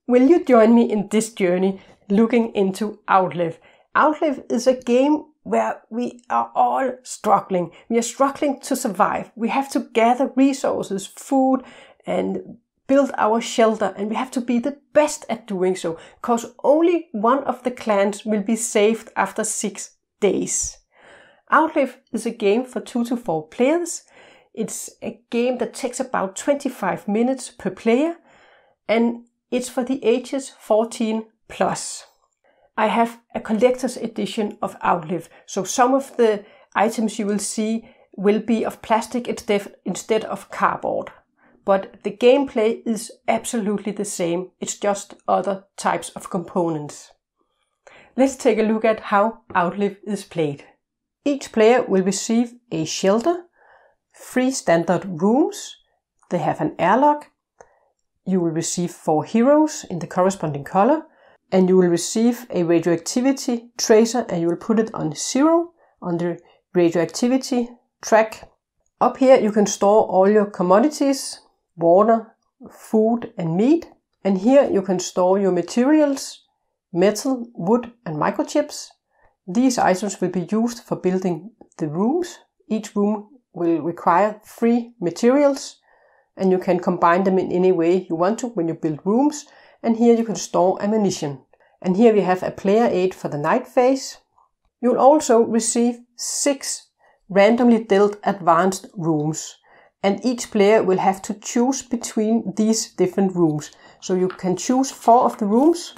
Will you join me in this journey looking into Outlive? Outlive is a game where we are all struggling. We are struggling to survive. We have to gather resources, food, and build our shelter, and we have to be the best at doing so, because only one of the clans will be saved after 6 days. Outlive is a game for 2 to 4 players. It's a game that takes about 25 minutes per player, and it's for the ages 14 plus. I have a collector's edition of Outlive, so some of the items you will see will be of plastic instead of cardboard. But the gameplay is absolutely the same, it's just other types of components. Let's take a look at how Outlive is played. Each player will receive a shelter, 3 standard rooms, they have an airlock, you will receive 4 heroes in the corresponding color, and you will receive a radioactivity tracer and you will put it on 0 on the radioactivity track. Up here you can store all your commodities, water, food and meat. And here you can store your materials, metal, wood and microchips. These items will be used for building the rooms. Each room will require 3 materials and you can combine them in any way you want to when you build rooms. And here you can store ammunition. And here we have a player aid for the night phase. You'll also receive 6 randomly dealt advanced rooms. And each player will have to choose between these different rooms. So you can choose 4 of the rooms.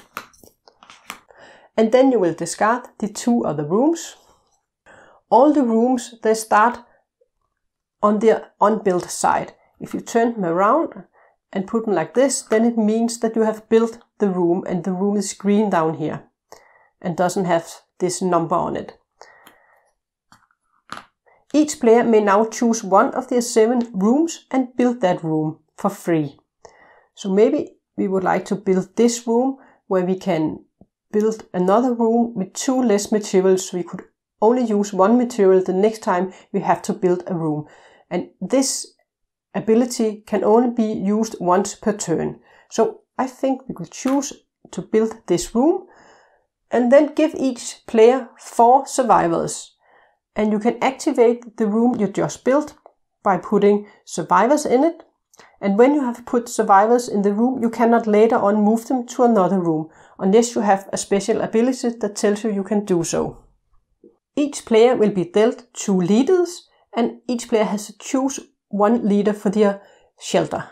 And then you will discard the 2 other rooms. All the rooms, they start on the unbuilt side. If you turn them around and put them like this, then it means that you have built the room and the room is green down here and doesn't have this number on it. Each player may now choose one of their 7 rooms and build that room for free. So maybe we would like to build this room where we can build another room with 2 less materials, so we could only use 1 material the next time we have to build a room. And this ability can only be used once per turn. So I think we could choose to build this room and then give each player 4 survivors. And you can activate the room you just built by putting survivors in it. And when you have put survivors in the room, you cannot later on move them to another room, unless you have a special ability that tells you can do so. Each player will be dealt 2 leaders, and each player has to choose 1 leader for their shelter.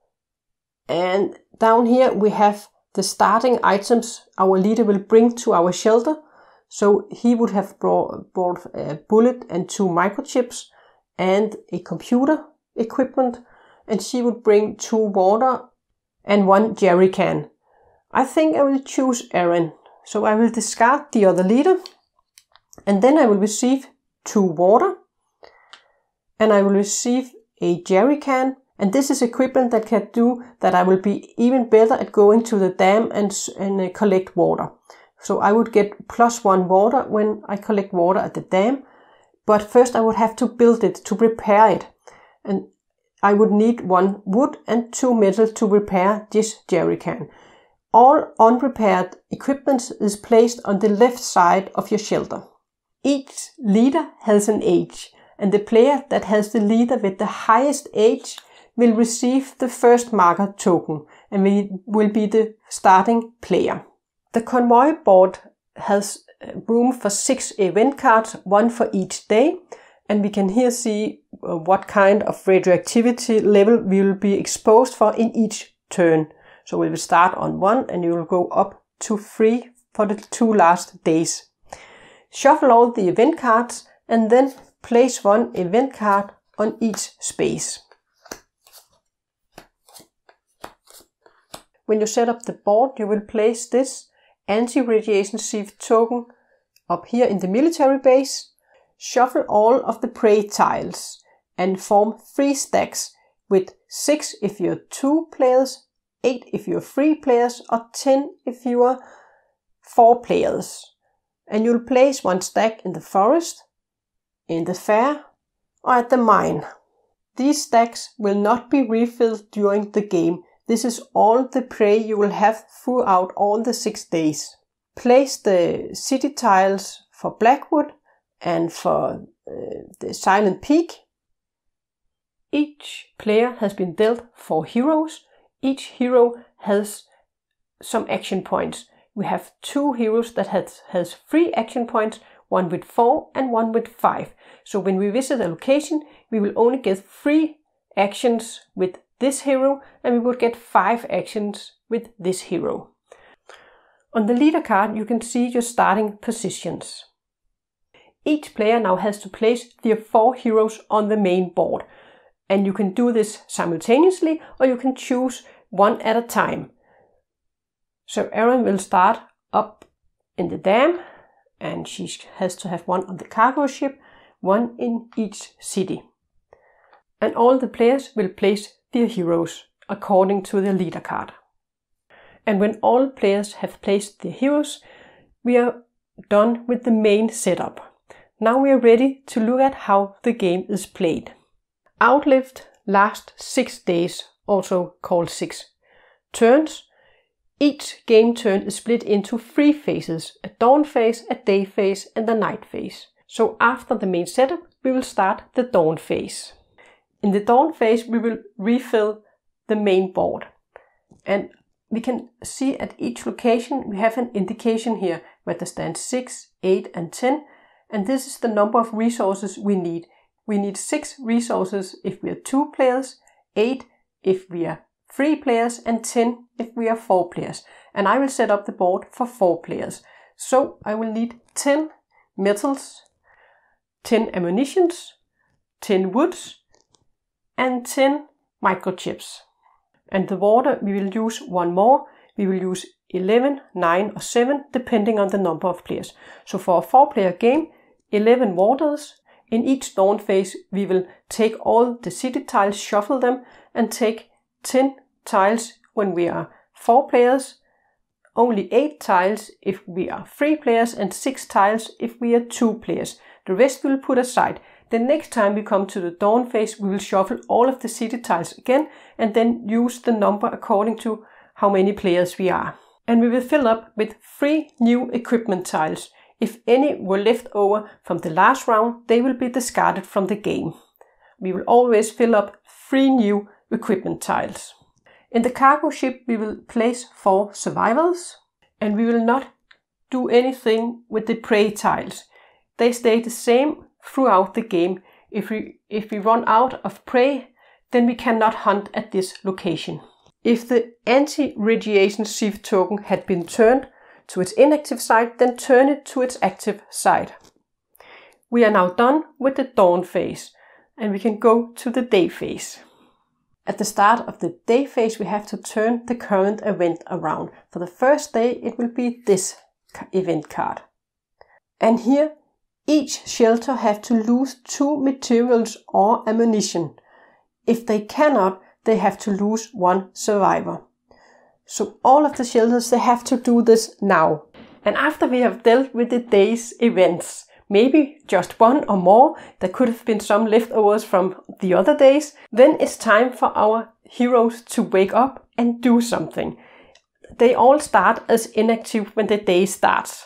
And down here we have the starting items our leader will bring to our shelter. So he would have brought a bullet and 2 microchips and a computer equipment, and she would bring 2 water and 1 jerry can. I think I will choose Aaron, so I will discard the other leader, and then I will receive 2 water, and I will receive a jerry can, and this is equipment that can do that I will be even better at going to the dam and collect water. So I would get +1 water when I collect water at the dam, but first I would have to build it to repair it. And I would need 1 wood and 2 metal to repair this jerry can. All unrepaired equipment is placed on the left side of your shelter. Each leader has an age, and the player that has the leader with the highest age will receive the first marker token and will be the starting player. The Convoy board has room for 6 event cards, 1 for each day, and we can here see what kind of radioactivity level we will be exposed for in each turn. So we will start on 1 and you will go up to 3 for the 2 last days. Shuffle all the event cards and then place 1 event card on each space. When you set up the board, you will place this anti-radiation sieve token up here in the military base. Shuffle all of the prey tiles and form 3 stacks with 6 if you're 2 players, 8 if you're 3 players, or 10 if you are 4 players. And you'll place 1 stack in the forest, in the fair, or at the mine. These stacks will not be refilled during the game. This is all the prey you will have throughout all the 6 days. Place the city tiles for Blackwood and for the Silent Peak. Each player has been dealt 4 heroes. Each hero has some action points. We have 2 heroes that has 3 action points, one with 4 and one with 5. So when we visit a location, we will only get 3 actions with this hero, and we would get 5 actions with this hero. On the leader card, you can see your starting positions. Each player now has to place their 4 heroes on the main board. And you can do this simultaneously, or you can choose one at a time. So Erin will start up in the dam, and she has to have one on the cargo ship, one in each city. And all the players will place their heroes according to the leader card. And when all players have placed their heroes, we are done with the main setup. Now we are ready to look at how the game is played. Outlive lasts 6 days, also called 6 turns. Each game turn is split into 3 phases: a dawn phase, a day phase, and a night phase. So after the main setup, we will start the dawn phase. In the dawn phase, we will refill the main board. And we can see at each location, we have an indication here where there stands 6, 8, and 10. And this is the number of resources we need. We need 6 resources if we are 2 players, 8 if we are 3 players, and 10 if we are 4 players. And I will set up the board for 4 players. So I will need 10 metals, 10 ammunitions, 10 woods, and 10 microchips. And the water, we will use one more. We will use 11, 9, or 7, depending on the number of players. So for a 4-player game, 11 waters. In each dawn phase, we will take all the city tiles, shuffle them, and take 10 tiles when we are 4 players, only 8 tiles if we are 3 players, and 6 tiles if we are 2 players. The rest we will put aside. The next time we come to the dawn phase, we will shuffle all of the city tiles again, and then use the number according to how many players we are. And we will fill up with 3 new equipment tiles. If any were left over from the last round, they will be discarded from the game. We will always fill up 3 new equipment tiles. In the cargo ship, we will place 4 survivors, and we will not do anything with the prey tiles. They stay the same throughout the game. If we run out of prey, then we cannot hunt at this location. If the anti-radiation sieve token had been turned to its inactive side, then turn it to its active side. We are now done with the dawn phase, and we can go to the day phase. At the start of the day phase, we have to turn the current event around. For the first day, it will be this event card. And here, each shelter have to lose 2 materials or ammunition. If they cannot, they have to lose 1 survivor. So all of the shelters, they have to do this now. And after we have dealt with the day's events, maybe just 1 or more, there could have been some leftovers from the other days, then it's time for our heroes to wake up and do something. They all start as inactive when the day starts.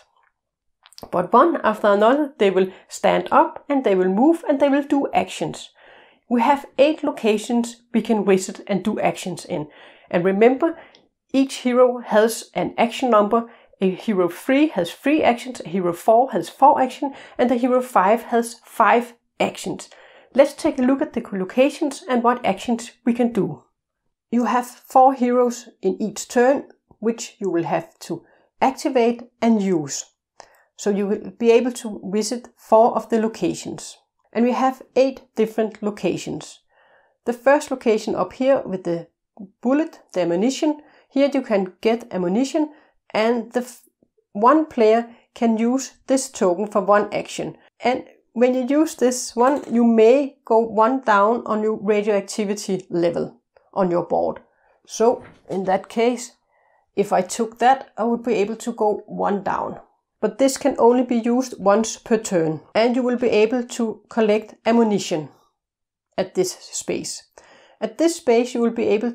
But one after another, they will stand up and they will move and they will do actions. We have 8 locations we can visit and do actions in. And remember, each hero has an action number. A hero 3 has 3 actions, a hero 4 has 4 actions, and a hero 5 has 5 actions. Let's take a look at the locations and what actions we can do. You have 4 heroes in each turn, which you will have to activate and use. So you will be able to visit 4 of the locations. And we have 8 different locations. The first location up here with the bullet, the ammunition, here you can get ammunition, and one player can use this token for 1 action. And when you use this one, you may go 1 down on your radioactivity level on your board. So in that case, if I took that, I would be able to go 1 down. But this can only be used once per turn, and you will be able to collect ammunition at this space. At this space, you will be able to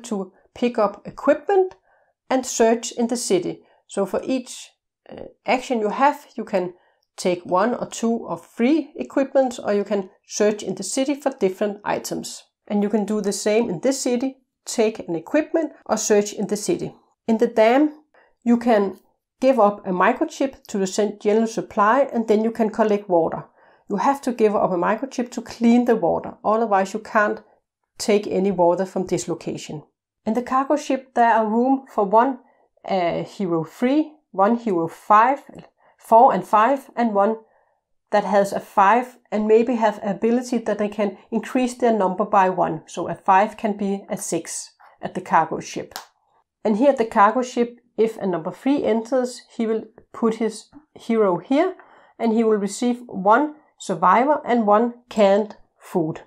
pick up equipment and search in the city. So for each action you have, you can take 1 or 2 or 3 equipment, or you can search in the city for different items. And you can do the same in this city, take an equipment or search in the city. In the dam, you can give up a microchip to the general supply, and then you can collect water. You have to give up a microchip to clean the water, otherwise you can't take any water from this location. In the cargo ship, there are room for 1 hero 3, 1 hero 5, 4 and 5, and 1 that has a 5 and maybe have ability that they can increase their number by 1. So a 5 can be a 6 at the cargo ship. And here at the cargo ship, if a number 3 enters, he will put his hero here and he will receive 1 survivor and 1 canned food.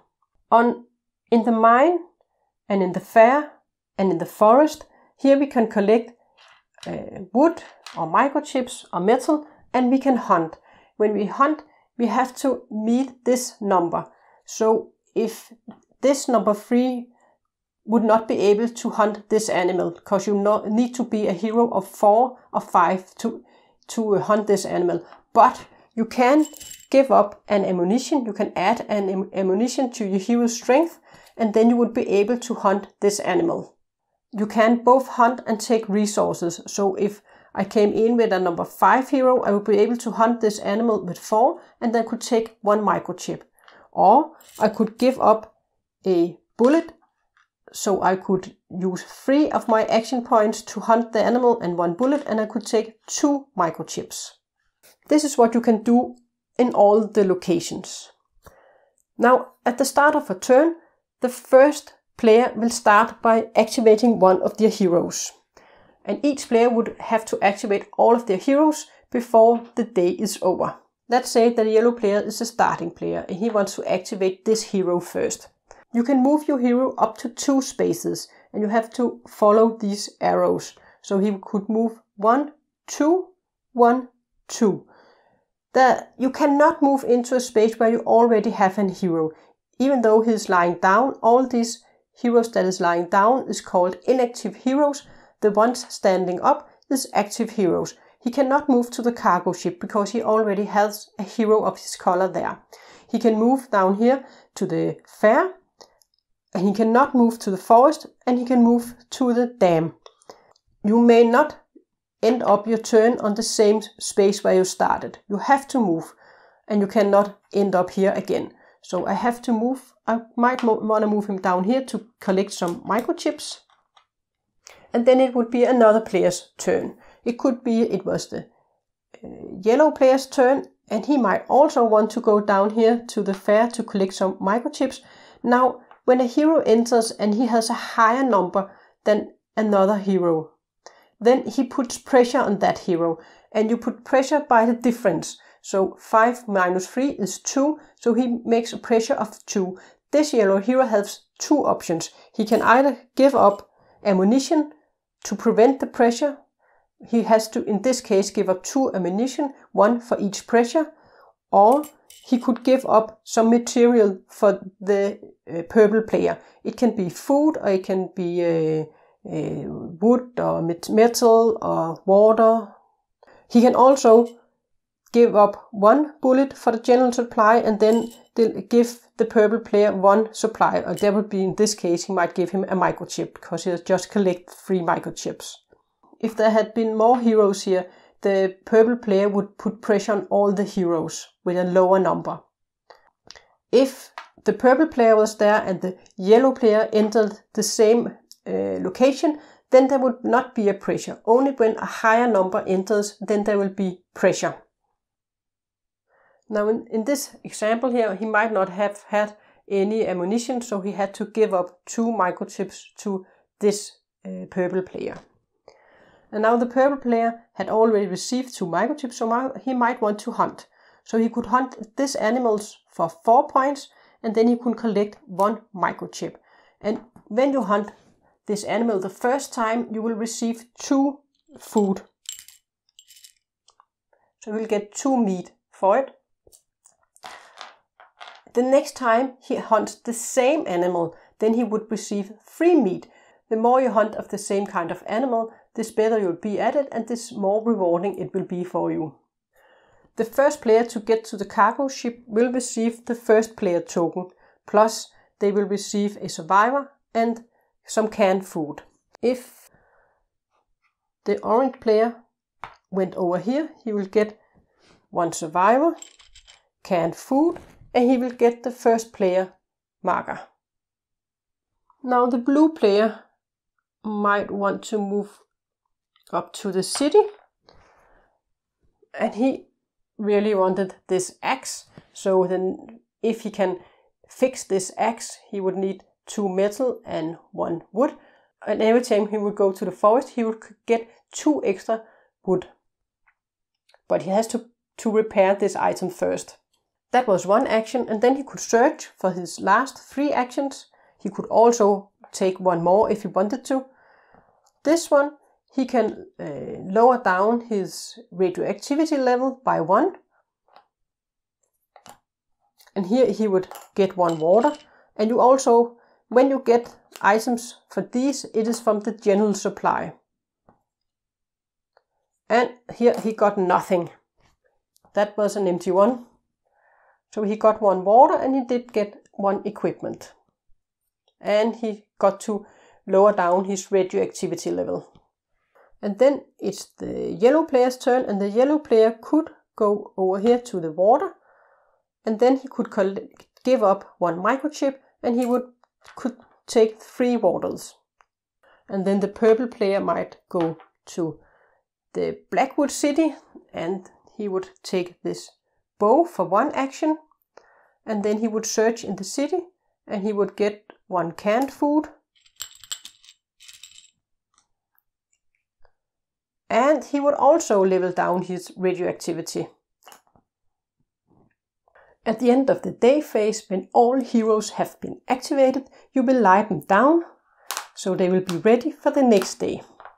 In the mine and in the fair and in the forest, here we can collect wood or microchips or metal, and we can hunt. When we hunt, we have to meet this number. So if this number 3 would not be able to hunt this animal, because you need to be a hero of 4 or 5 to hunt this animal. But you can give up an ammunition, you can add an ammunition to your hero's strength, and then you would be able to hunt this animal. You can both hunt and take resources. So if I came in with a number 5 hero, I would be able to hunt this animal with 4, and then could take 1 microchip. Or I could give up a bullet, so I could use 3 of my action points to hunt the animal and 1 bullet, and I could take 2 microchips. This is what you can do in all the locations. Now, at the start of a turn, the first player will start by activating one of their heroes. And each player would have to activate all of their heroes before the day is over. Let's say the yellow player is a starting player and he wants to activate this hero first. You can move your hero up to 2 spaces and you have to follow these arrows. So he could move 1, 2, 1, 2. You cannot move into a space where you already have an hero. Even though he's lying down, all these heroes that is lying down is called inactive heroes. The ones standing up is active heroes. He cannot move to the cargo ship because he already has a hero of his color there. He can move down here to the fair, and he cannot move to the forest, and he can move to the dam. You may not end up your turn on the same space where you started. You have to move, and you cannot end up here again. So I have to move. I might want to move him down here to collect some microchips. And then it would be another player's turn. It could be it was the yellow player's turn, and he might also want to go down here to the fair to collect some microchips. Now, when a hero enters and he has a higher number than another hero, then he puts pressure on that hero, and you put pressure by the difference. So 5 minus 3 is 2, so he makes a pressure of 2. This yellow hero has 2 options. He can either give up ammunition to prevent the pressure. He has to, in this case, give up 2 ammunition, 1 for each pressure, or he could give up some material for the purple player. It can be food, or it can be wood, or metal, or water. He can also give up 1 bullet for the general supply, and then give the purple player 1 supply. Or that would be, in this case, he might give him a microchip, because he has just collected 3 microchips. If there had been more heroes here, the purple player would put pressure on all the heroes with a lower number. If the purple player was there and the yellow player entered the same location, then there would not be a pressure. Only when a higher number enters, then there will be pressure. Now in this example here, he might not have had any ammunition, so he had to give up 2 microchips to this purple player. And now the purple player had already received 2 microchips, so he might want to hunt. So he could hunt this animals for 4 points, and then he could collect 1 microchip. And when you hunt this animal the first time, you will receive 2 food. So you will get 2 meat for it. The next time he hunts the same animal, then he would receive 3 meat. the more you hunt of the same kind of animal, this better you'll be at it and this more rewarding it will be for you. The first player to get to the cargo ship will receive the first player token, plus they will receive a survivor and some canned food. If the orange player went over here, he will get one survivor, canned food, and he will get the first player marker. Now the blue player might want to move up to the city, and he really wanted this axe, so then if he can fix this axe, he would need 2 metal and 1 wood, and every time he would go to the forest, he would get 2 extra wood. But he has to repair this item first. That was one action, and then he could search for his last 3 actions. He could also take 1 more if he wanted to. This one, he can lower down his radioactivity level by 1. And here he would get 1 water. And you also, when you get items for these, it is from the general supply. And here he got nothing. That was an empty one. So he got 1 water and he did get 1 equipment. And he got to lower down his radioactivity level. And then it's the yellow player's turn, and the yellow player could go over here to the water, and then he could give up 1 microchip, and he could take 3 waters. And then the purple player might go to the Blackwood City, and he would take this bow for 1 action, and then he would search in the city, and he would get 1 canned food. And he would also level down his radioactivity. At the end of the day phase, when all heroes have been activated, you will lie them down, so they will be ready for the next day.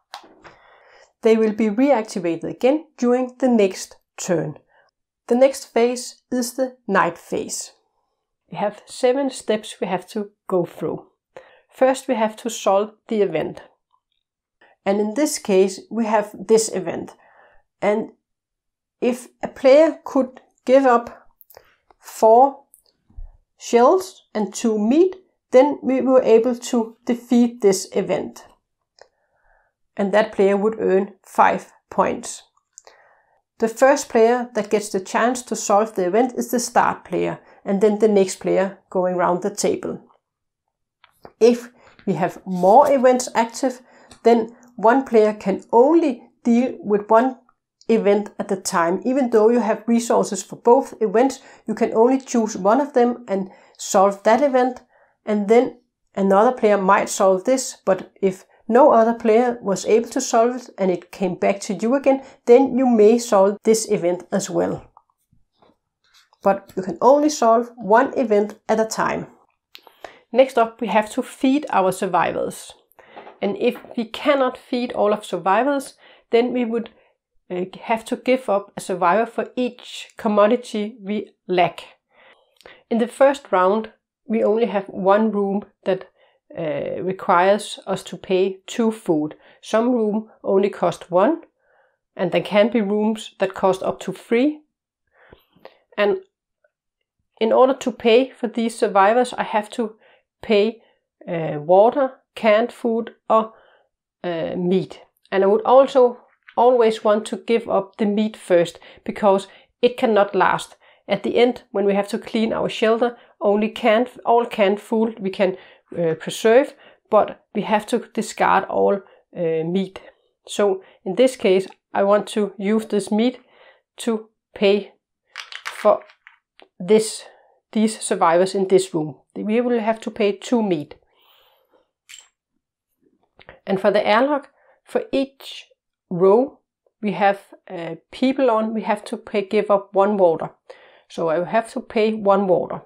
They will be reactivated again during the next turn. The next phase is the night phase. We have 7 steps we have to go through. First we have to solve the event. And in this case we have this event. And if a player could give up 4 shells and 2 meat, then we were able to defeat this event. And that player would earn 5 points. The first player that gets the chance to solve the event is the start player, and then the next player going around the table. If we have more events active, then one player can only deal with 1 event at a time. Even though you have resources for both events, you can only choose one of them and solve that event, and then another player might solve this, but if no other player was able to solve it and it came back to you again, then you may solve this event as well. But you can only solve 1 event at a time. Next up, we have to feed our survivors. And if we cannot feed all of survivors, then we would have to give up a survivor for each commodity we lack. In the first round, we only have 1 room that requires us to pay 2 food. Some room only cost 1, and there can be rooms that cost up to 3. And in order to pay for these survivors, I have to pay water, canned food, or meat. And I would also always want to give up the meat first, because it cannot last. At the end, when we have to clean our shelter, only all canned food we can preserve, but we have to discard all meat. So in this case, I want to use this meat to pay for these survivors in this room. We will have to pay 2 meat. And for the airlock, for each row we have people on, we have to give up 1 water. So I will have to pay 1 water.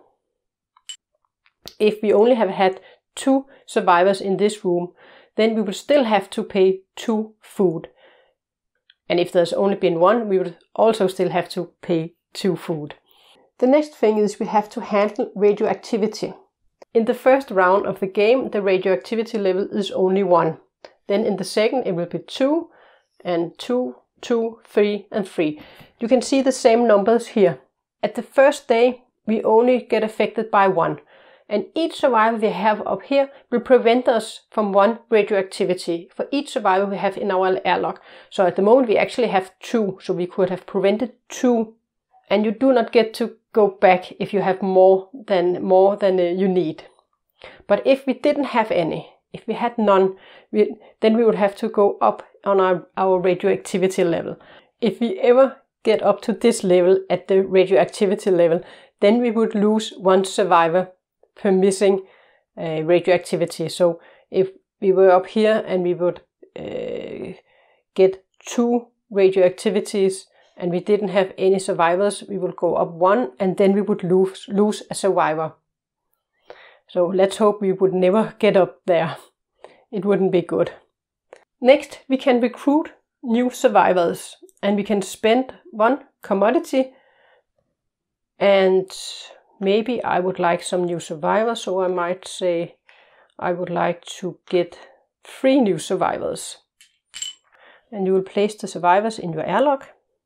If we only have had 2 survivors in this room, then we will still have to pay 2 food. And if there's only been 1, we would also still have to pay 2 food. The next thing is we have to handle radioactivity. In the first round of the game, the radioactivity level is only 1. Then in the second, it will be 2, and 2, 2, 3, and 3. You can see the same numbers here. At the first day, we only get affected by 1. And each survivor we have up here will prevent us from 1 radioactivity for each survivor we have in our airlock. So at the moment we actually have 2, so we could have prevented 2. And you do not get to go back if you have more than you need. But if we didn't have any, if we had none, then we would have to go up on our radioactivity level. If we ever get up to this level at the radioactivity level, then we would lose 1 survivor per missing radioactivity. So if we were up here and we would get 2 radioactivities and we didn't have any survivors, we would go up 1 and then we would lose a survivor. So let's hope we would never get up there. It wouldn't be good. Next, we can recruit new survivors and we can spend 1 commodity, and maybe I would like some new survivors, so I might say I would like to get 3 new survivors. And you will place the survivors in your airlock.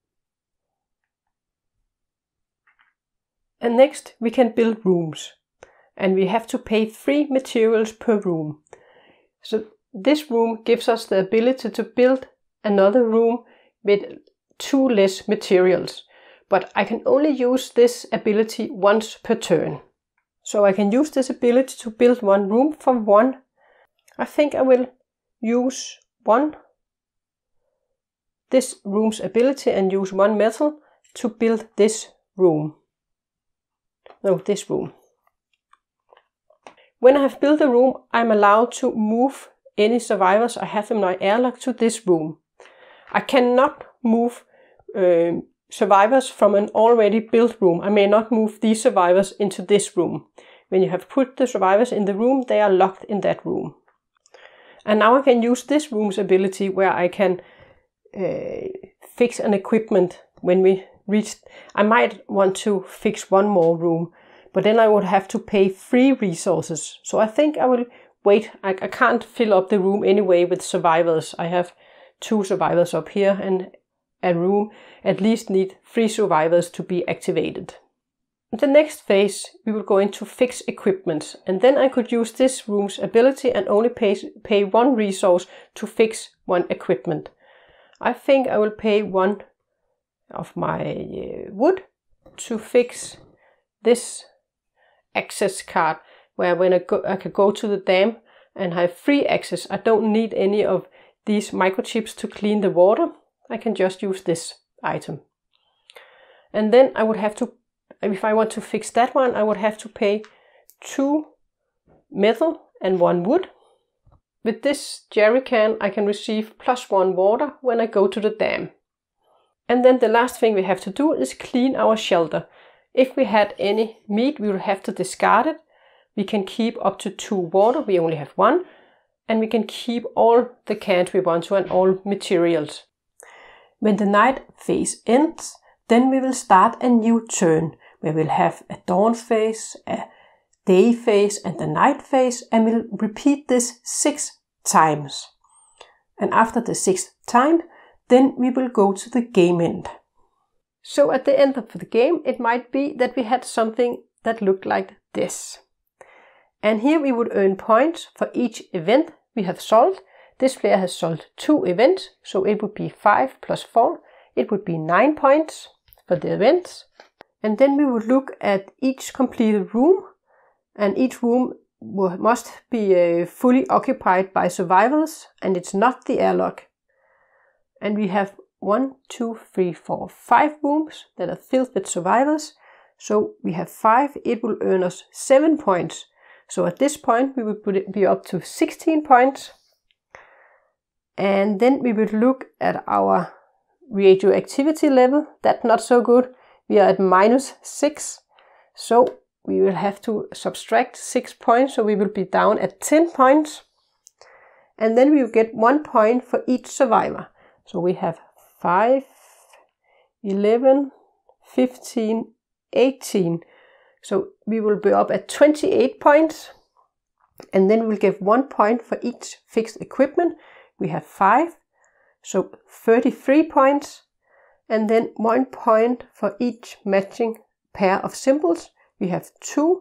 And next we can build rooms. And we have to pay 3 materials per room. So this room gives us the ability to build another room with 2 less materials. But I can only use this ability once per turn. So I can use this ability to build 1 room for 1. I think I will use this room's ability and use 1 metal to build this room. No, this room. When I have built a room, I'm allowed to move any survivors I have in my airlock to this room. I cannot move survivors from an already built room. I may not move these survivors into this room. When you have put the survivors in the room, they are locked in that room. And now I can use this room's ability where I can fix an equipment when we reach. I might want to fix 1 more room, but then I would have to pay 3 resources. So I think I will wait. I can't fill up the room anyway with survivors. I have 2 survivors up here, and a room at least need 3 survivors to be activated. In the next phase, we will go into fix equipment, and then I could use this room's ability and only pay 1 resource to fix 1 equipment. I think I will pay 1 of my wood to fix this access card, where when I can go to the dam and have free access. I don't need any of these microchips to clean the water. I can just use this item. And then I would have to, if I want to fix that one, I would have to pay 2 metal and 1 wood. With this jerry can, I can receive +1 water when I go to the dam. And then the last thing we have to do is clean our shelter. If we had any meat, we will have to discard it. We can keep up to 2 water, we only have 1. And we can keep all the cans we want to and all materials. When the night phase ends, then we will start a new turn, where we'll have a dawn phase, a day phase and a night phase, and we'll repeat this 6 times. And after the 6th time, then we will go to the game end. So at the end of the game, it might be that we had something that looked like this. And here we would earn points for each event we have solved. This player has solved 2 events, so it would be 5 plus 4. It would be 9 points for the events. And then we would look at each completed room, and each room must be fully occupied by survivors, and it's not the airlock. And we have 1, 2, 3, 4, 5 rooms that are filled with survivors. So we have 5, it will earn us 7 points. So at this point we would be up to 16 points. And then we would look at our radioactivity level. That's not so good. We are at -6. So we will have to subtract 6 points. So we will be down at 10 points. And then we will get 1 point for each survivor. So we have 5, 11, 15, 18. So we will be up at 28 points. And then we'll give 1 point for each fixed equipment. We have 5. So 33 points. And then 1 point for each matching pair of symbols. We have 2.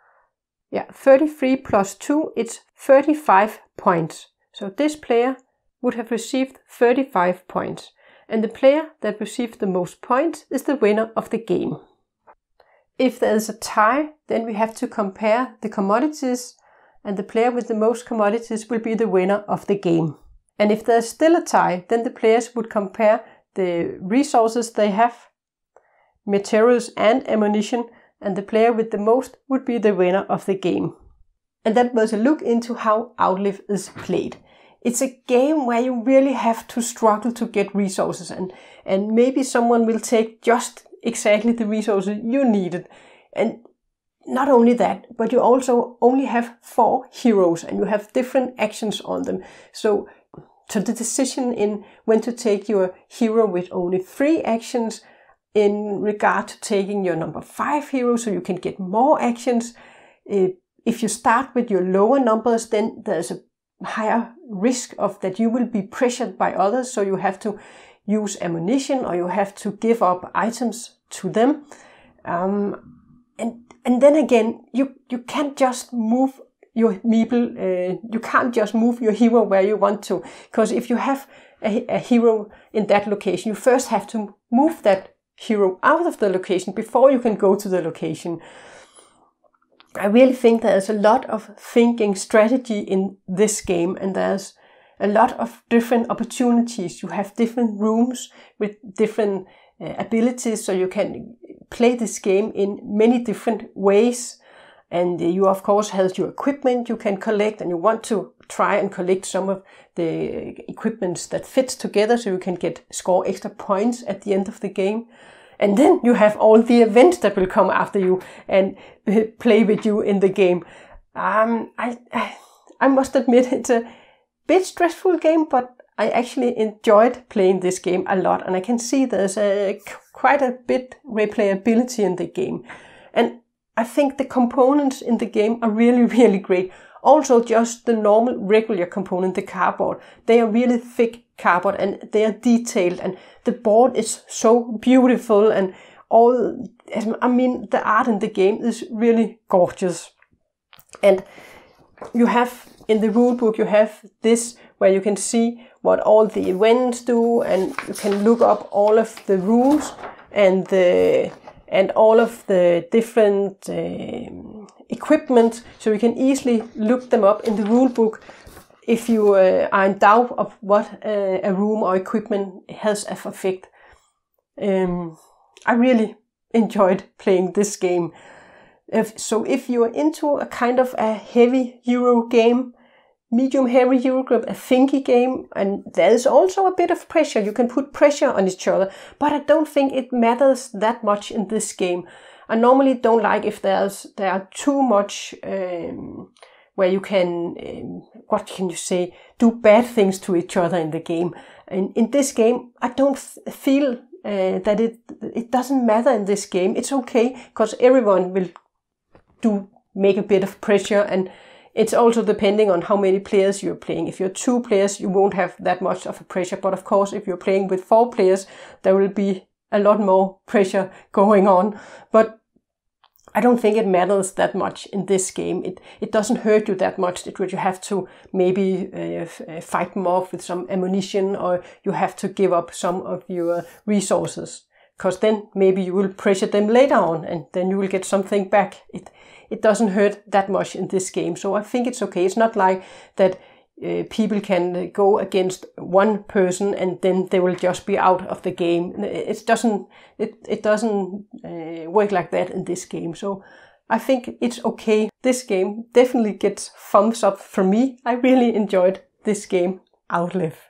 33 plus 2, it's 35 points. So this player would have received 35 points. And the player that received the most points is the winner of the game. If there is a tie, then we have to compare the commodities, and the player with the most commodities will be the winner of the game. And if there's still a tie, then the players would compare the resources they have, materials and ammunition, and the player with the most would be the winner of the game. And that was a look into how Outlive is played. It's a game where you really have to struggle to get resources, and maybe someone will take just exactly the resources you needed. And not only that, but you also only have 4 heroes and you have different actions on them. So the decision in when to take your hero with only 3 actions in regard to taking your number 5 hero so you can get more actions. If you start with your lower numbers, then there's a higher risk of that you will be pressured by others, so you have to use ammunition or you have to give up items to them. And then again, you can't just move your meeple, you can't just move your hero where you want to, because if you have a hero in that location, you first have to move that hero out of the location before you can go to the location. I really think there's a lot of thinking strategy in this game, and there's a lot of different opportunities. You have different rooms with different abilities, so you can play this game in many different ways. And you of course have your equipment you can collect, and you want to try and collect some of the equipments that fits together so you can score extra points at the end of the game. And then you have all the events that will come after you and play with you in the game. I must admit it's a bit stressful game, but I actually enjoyed playing this game a lot. And I can see there's quite a bit replayability in the game. And I think the components in the game are really, really great. Also just the normal regular component, the cardboard. They are really thick cardboard and they are detailed, and the board is so beautiful, and the art in the game is really gorgeous. And you have in the rulebook, you have this where you can see what all the events do, and you can look up all of the rules and all of the different equipment, so you can easily look them up in the rulebook if you are in doubt of what a room or equipment has an effect. I really enjoyed playing this game. So if you are into a kind of a heavy Euro game, medium heavy Euro game, a thinky game, and there's also a bit of pressure. You can put pressure on each other, but I don't think it matters that much in this game. I normally don't like if there are too much where you can, do bad things to each other in the game. And in this game, I don't feel that it doesn't matter in this game. It's okay, because everyone will make a bit of pressure, and it's also depending on how many players you're playing. If you're 2 players, you won't have that much of a pressure. But of course, if you're playing with 4 players, there will be a lot more pressure going on. But I don't think it matters that much in this game. It doesn't hurt you that much. You have to maybe fight them off with some ammunition, or you have to give up some of your resources, because then maybe you will pressure them later on and then you will get something back. It doesn't hurt that much in this game, so I think it's okay. It's not like that people can go against one person and then they will just be out of the game. It doesn't work like that in this game. So I think it's okay. This game definitely gets thumbs up from me. I really enjoyed this game, Outlive.